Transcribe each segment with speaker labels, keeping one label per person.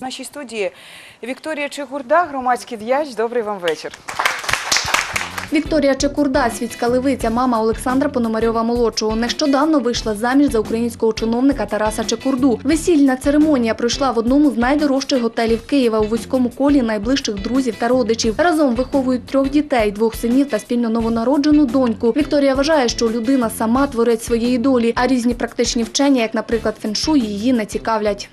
Speaker 1: В нашій студії Вікторія Чекурда, громадський діяч. Добрий вам вечір.
Speaker 2: Вікторія Чекурда, світська левиця, мама Олександра Пономарьова-молодшого, нещодавно вийшла заміж за українського чиновника Тараса Чекурду. Весільна церемонія пройшла в одному з найдорожчих готелів Києва у вузькому колі найближчих друзів та родичів. Разом виховують 3 дітей, 2 синів та спільно новонароджену доньку. Вікторія вважає, що людина сама творець своєї долі, а різні практичні вчення, як, наприклад, феншуй, її не цікавлять.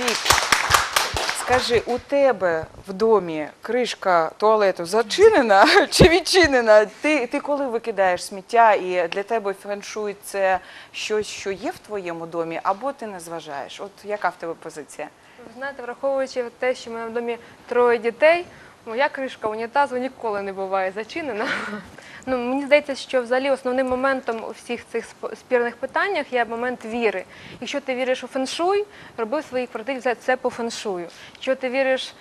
Speaker 1: Скажи, у тебе в домі кришка туалету зачинена чи відчинена? Ти коли викидаєш сміття і для тебе феншуй – це щось, що є в твоєму домі, або ти не зважаєш? От яка в тебе позиція?
Speaker 3: Ви знаєте, враховуючи те, що в мене в домі 3 дітей, моя кришка унітазу ніколи не буває зачинена. Мені здається, що взагалі основним моментом у всіх цих спірних питаннях є момент віри. Якщо ти віриш у феншуй, роби в своїх квартирах це по феншую. Якщо ти віриш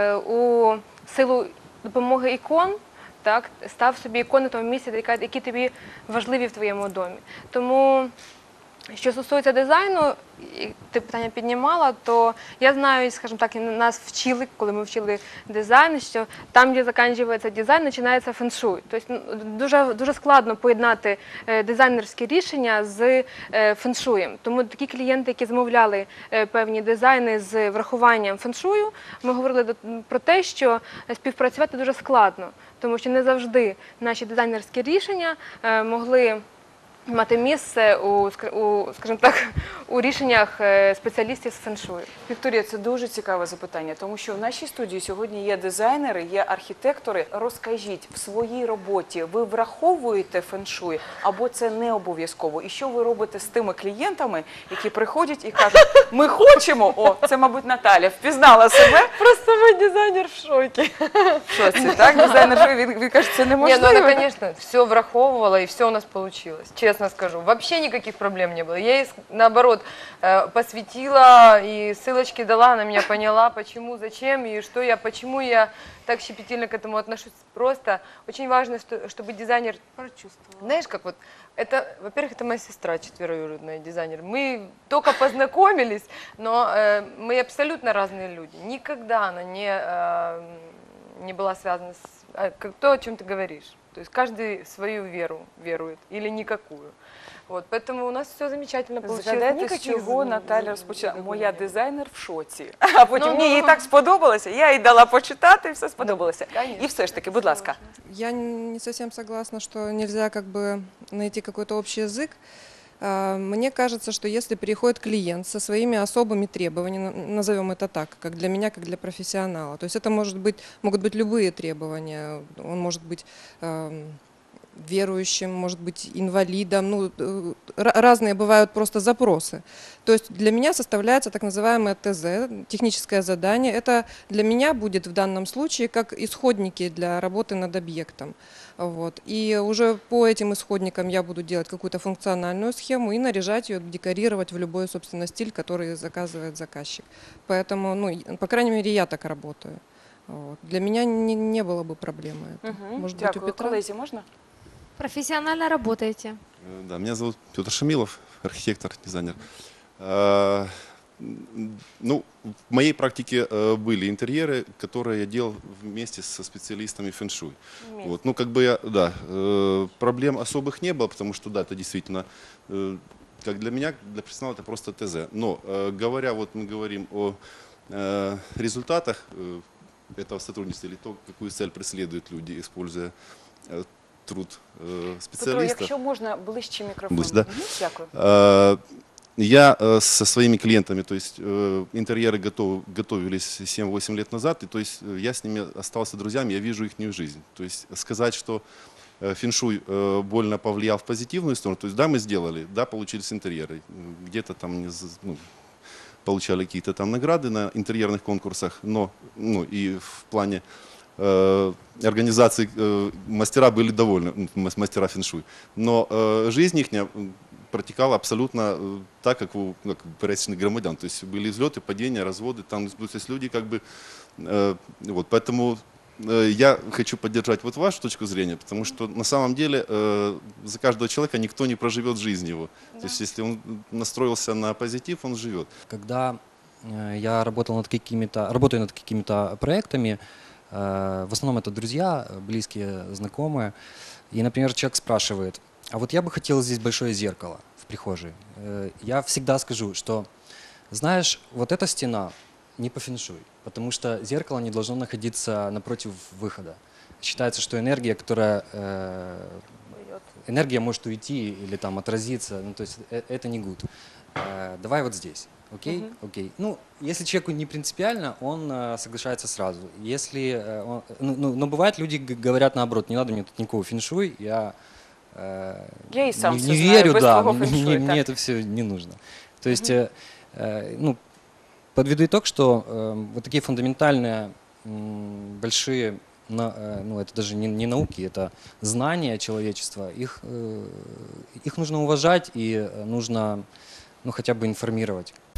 Speaker 3: у силу допомоги ікон, так, став собі ікони в тому місці, які тобі важливі в твоєму домі. Тому, що стосується дизайну, ти питання піднімала, то я знаю, скажімо так, нас вчили, коли ми вчили дизайн, що там, де закінчується дизайн, починається феншуй. Тобто дуже складно поєднати дизайнерські рішення з феншуєм. Тому такі клієнти, які замовляли певні дизайни з врахуванням феншую, ми говорили про те, що співпрацювати дуже складно, тому що не завжди наші дизайнерські рішення могли мати місце скажімо так, у рішеннях спеціалістів з феншую.
Speaker 1: Вікторія, це дуже цікаве запитання, тому що в нашій студії сьогодні є дизайнери, є архітектори. Розкажіть, в своїй роботі ви враховуєте феншуй, або це не обов'язково? І що ви робите з тими клієнтами, які приходять і кажуть, ми хочемо, о, це, мабуть, Наталя впізнала себе.
Speaker 3: Просто мой дизайнер в шокі.
Speaker 1: Що це, так? Дизайнер, він каже, це неможливо.
Speaker 4: Нет, ну она, конечно, все враховывала, и все у нас получилось, честно скажу. Вообще никаких проблем не было. Я ей, наоборот, посвятила и ссылочки дала, она меня поняла, почему, зачем и что я, почему я так щепетильно к этому отношусь. Просто очень важно, чтобы дизайнер прочувствовал. Знаешь, как вот, это, во-первых, это моя сестра, 4-юродная дизайнер. Мы только познакомились, но мы абсолютно разные люди. Никогда она не была связана с то, о чем ты говоришь. То есть каждый свою веру верует или никакую. Вот, поэтому у нас все замечательно получилось.
Speaker 1: Згадайте, з чого Наталя розпочала. Моя дизайнер в шоці. А потім мені їй так сподобалося, я їй дала почитати, і все сподобалося. І все ж таки, будь ласка.
Speaker 5: Я не совсем согласна, что нельзя как бы найти какой-то общий язык. Мне кажется, что если приходит клиент со своими особыми требованиями, назовем это так, как для меня, как для профессионала, то есть это могут быть любые требования, он может быть верующим, может быть инвалидом, ну, разные бывают просто запросы. То есть для меня составляется так называемое ТЗ, техническое задание. Это для меня будет в данном случае как исходники для работы над объектом. Вот. И уже по этим исходникам я буду делать какую-то функциональную схему и наряжать ее, декорировать в любой, собственно, стиль, который заказывает заказчик. Поэтому, ну, по крайней мере, я так работаю. Вот. Для меня не было бы проблемы.
Speaker 1: Может быть, у Петра? Коллеги, можно?
Speaker 6: Профессионально работаете?
Speaker 7: Да, меня зовут Петр Шамилов, архитектор, дизайнер. Ну, в моей практике были интерьеры, которые я делал вместе со специалистами фэншуй. Вот, ну, как бы я, да, проблем особых не было, потому что, да, это действительно, как для меня, для профессионала, это просто ТЗ. Но, говоря, вот мы говорим о результатах этого сотрудничества, или то, какую цель преследуют люди, используя труд специалистов.
Speaker 1: Петро, якщо можна, ближче мікрофон.
Speaker 7: Ближче, да?
Speaker 1: Дякую.
Speaker 7: Я со своими клиентами, то есть интерьеры готовились 7-8 лет назад, и то есть я с ними остался друзьями, я вижу их жизнь. То есть сказать, что фэншуй больно повлиял в позитивную сторону, то есть да, мы сделали, да, получились интерьеры, где-то там получали какие-то там награды на интерьерных конкурсах, но ну, и в плане организации мастера были довольны, мастера фэншуй. Но жизнь их протекала абсолютно так, как у порядочных громадян. То есть были взлеты, падения, разводы. Там, то есть люди как бы... Вот, поэтому я хочу поддержать вот вашу точку зрения, потому что на самом деле за каждого человека никто не проживет жизнь его. Да. То есть если он настроился на позитив, он живет.
Speaker 8: Когда я работаю над какими-то проектами. В основном это друзья, близкие, знакомые. И, например, человек спрашивает, а вот я бы хотел здесь большое зеркало в прихожей. Я всегда скажу, что, знаешь, вот эта стена не по фэншуй, потому что зеркало не должно находиться напротив выхода. Считается, что энергия, энергия может уйти или там отразиться, ну, то есть это не good. Давай вот здесь. Окей? Окей. Ну, если человеку не принципиально, он соглашается сразу. Если, но бывает, люди говорят наоборот, не надо мне тут никакого фэншуй, я
Speaker 1: и сам
Speaker 8: не
Speaker 1: все знаю,
Speaker 8: верю,
Speaker 1: без
Speaker 8: да,
Speaker 1: твого фэншуй,
Speaker 8: мне
Speaker 1: так.
Speaker 8: это все не нужно. То есть, ну, подведу итог, что вот такие фундаментальные, большие, ну, это даже не науки, это знания человечества, их нужно уважать и нужно, ну, хотя бы информировать.